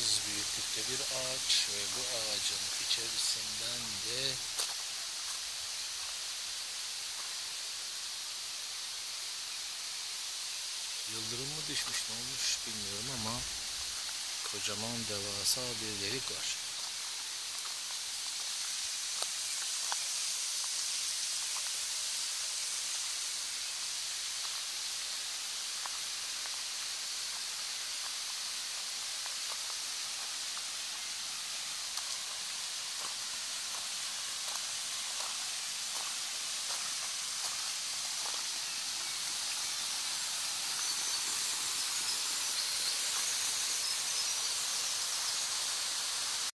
inanılmaz büyüklükte bir ağaç ve bu ağacın içerisinden de yıldırım mı düşmüş, ne olmuş bilmiyorum ama kocaman devasa bir delik var.